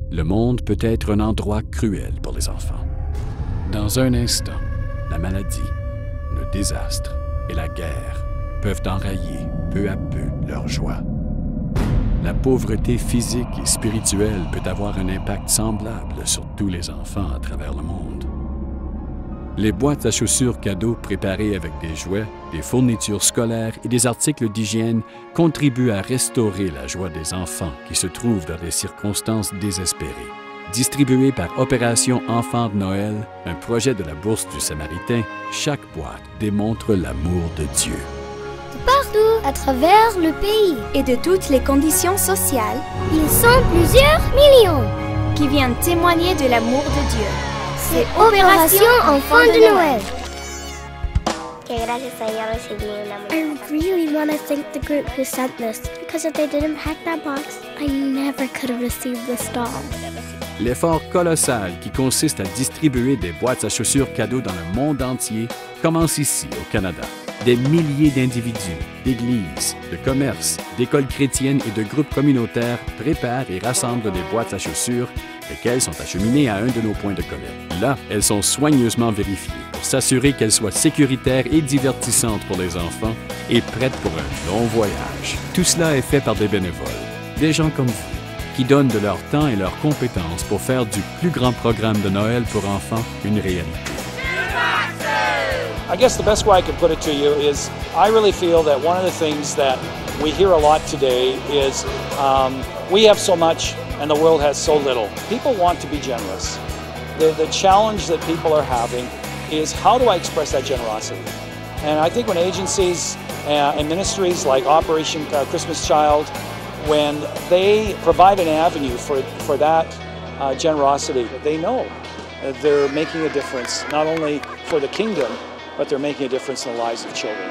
Le monde peut être un endroit cruel pour les enfants. Dans un instant, la maladie, le désastre et la guerre peuvent enrayer peu à peu leur joie. La pauvreté physique et spirituelle peut avoir un impact semblable sur tous les enfants à travers le monde. Les boîtes à chaussures cadeaux préparées avec des jouets, des fournitures scolaires et des articles d'hygiène contribuent à restaurer la joie des enfants qui se trouvent dans des circonstances désespérées. Distribué par Opération Enfants de Noël, un projet de la Bourse du Samaritain, chaque boîte démontre l'amour de Dieu. Partout à travers le pays et de toutes les conditions sociales, ils sont plusieurs millions qui viennent témoigner de l'amour de Dieu. C'est Opération Enfants de Noël. I really want to thank the group who sent this, because if they didn't pack that box, I never could have received this doll. L'effort colossal qui consiste à distribuer des boîtes à chaussures cadeaux dans le monde entier commence ici, au Canada. Des milliers d'individus, d'églises, de commerces, d'écoles chrétiennes et de groupes communautaires préparent et rassemblent des boîtes à chaussures, lesquelles sont acheminées à un de nos points de collecte. Là, elles sont soigneusement vérifiées pour s'assurer qu'elles soient sécuritaires et divertissantes pour les enfants et prêtes pour un long voyage. Tout cela est fait par des bénévoles, des gens comme vous, qui donnent de leur temps et leurs compétences pour faire du plus grand programme de Noël pour enfants une réalité. I guess the best way I could put it to you is I really feel that one of the things that we hear a lot today is we have so much and the world has so little. People want to be generous. The challenge that people are having is how do I express that generosity? And I think when agencies and ministries like Operation Christmas Child, when they provide an avenue for that generosity, they know they're making a difference, not only for the kingdom, but they're making a difference in the lives of children.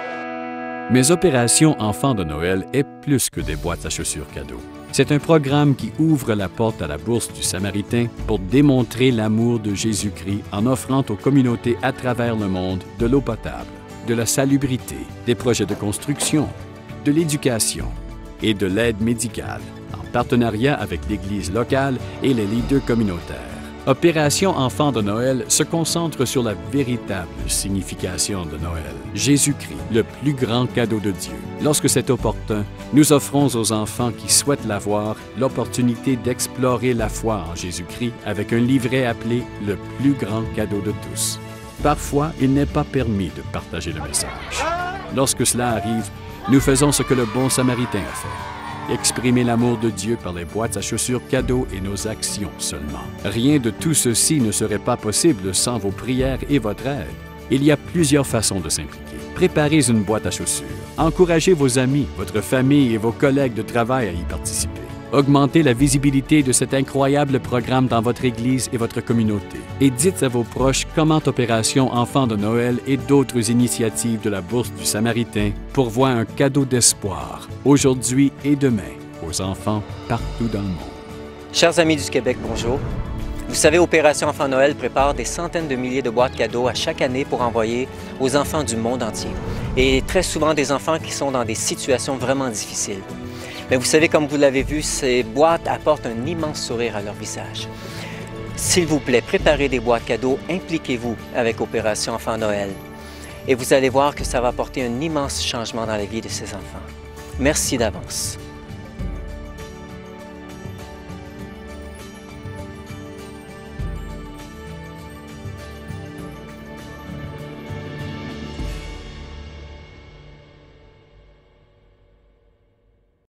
Mais Opération Enfants de Noël est plus que des boîtes à chaussures cadeaux. C'est un programme qui ouvre la porte à la Bourse du Samaritain pour démontrer l'amour de Jésus-Christ en offrant aux communautés à travers le monde de l'eau potable, de la salubrité, des projets de construction, de l'éducation et de l'aide médicale, en partenariat avec l'Église locale et les leaders communautaires. Opération Enfants de Noël se concentre sur la véritable signification de Noël. Jésus-Christ, le plus grand cadeau de Dieu. Lorsque c'est opportun, nous offrons aux enfants qui souhaitent l'avoir l'opportunité d'explorer la foi en Jésus-Christ avec un livret appelé « Le plus grand cadeau de tous ». Parfois, il n'est pas permis de partager le message. Lorsque cela arrive, nous faisons ce que le bon Samaritain a fait. Exprimer l'amour de Dieu par les boîtes à chaussures cadeaux et nos actions seulement. Rien de tout ceci ne serait pas possible sans vos prières et votre aide. Il y a plusieurs façons de s'impliquer. Préparez une boîte à chaussures. Encouragez vos amis, votre famille et vos collègues de travail à y participer. Augmentez la visibilité de cet incroyable programme dans votre Église et votre communauté. Et dites à vos proches comment Opération Enfants de Noël et d'autres initiatives de la Bourse du Samaritain pourvoient un cadeau d'espoir, aujourd'hui et demain, aux enfants partout dans le monde. Chers amis du Québec, bonjour. Vous savez, Opération Enfants Noël prépare des centaines de milliers de boîtes cadeaux à chaque année pour envoyer aux enfants du monde entier. Et très souvent des enfants qui sont dans des situations vraiment difficiles. Mais vous savez, comme vous l'avez vu, ces boîtes apportent un immense sourire à leur visage. S'il vous plaît, préparez des boîtes cadeaux, impliquez-vous avec Opération Enfants Noël. Et vous allez voir que ça va apporter un immense changement dans la vie de ces enfants. Merci d'avance.